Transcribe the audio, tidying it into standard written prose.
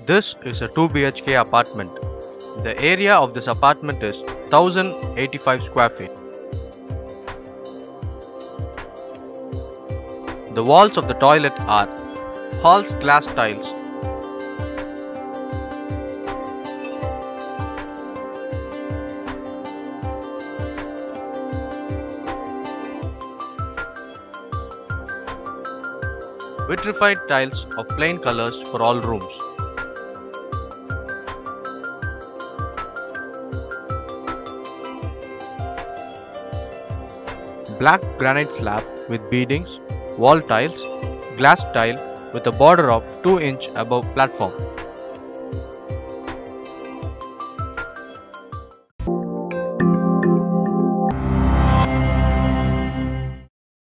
This is a 2 BHK apartment. The area of this apartment is 1085 square feet. The walls of the toilet are Hall's glass tiles. Vitrified tiles of plain colors for all rooms. Black granite slab with beadings, wall tiles, glass tile with a border of 2 inch above platform.